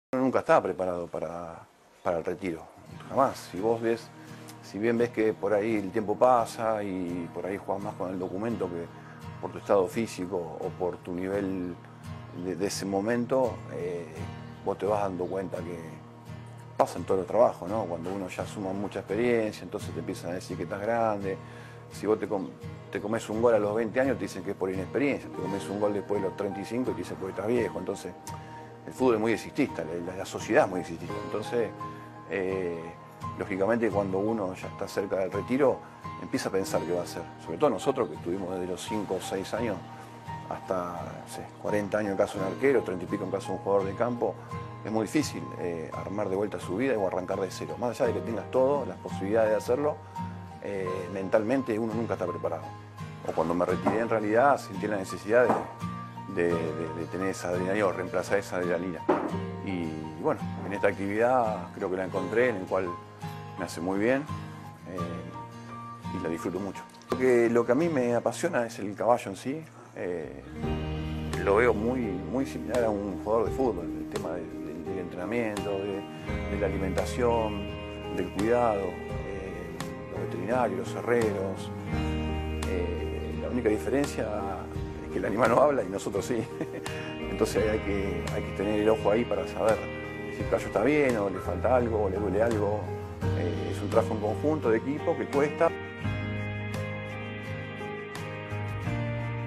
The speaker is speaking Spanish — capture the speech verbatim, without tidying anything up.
Uno nunca está preparado para, para el retiro, jamás. Si vos ves, si bien ves que por ahí el tiempo pasa y por ahí jugás más con el documento que por tu estado físico o por tu nivel de, de ese momento, eh, vos te vas dando cuenta que pasa en todos los trabajos, ¿no? Cuando uno ya suma mucha experiencia, entonces te empiezan a decir que estás grande. Si vos te, com te comes un gol a los veinte años, te dicen que es por inexperiencia. Te comes un gol después de los treinta y cinco y te dicen que estás viejo. Entonces, el fútbol es muy exitista, la, la sociedad es muy exitista. Entonces, eh, lógicamente, cuando uno ya está cerca del retiro, empieza a pensar qué va a hacer. Sobre todo nosotros, que estuvimos desde los cinco o seis años hasta no sé, cuarenta años en caso de un arquero, treinta y pico en caso de un jugador de campo. Es muy difícil eh, armar de vuelta su vida o arrancar de cero. Más allá de que tengas todo, las posibilidades de hacerlo, eh, mentalmente uno nunca está preparado. O cuando me retiré, en realidad sentí la necesidad de, de, de, de tener esa adrenalina o reemplazar esa adrenalina. Y bueno, en esta actividad creo que la encontré, en el cual me hace muy bien eh, y la disfruto mucho. Lo que, lo que a mí me apasiona es el caballo en sí. Eh, lo veo muy, muy similar a un jugador de fútbol, el tema de, de, del entrenamiento, de, de la alimentación, del cuidado, eh, los veterinarios, los herreros. Eh, la única diferencia es que el animal no habla y nosotros sí. Entonces hay que, hay que tener el ojo ahí para saber si el caballo está bien o le falta algo o le duele algo. Eh, es un trabajo en conjunto de equipo que cuesta.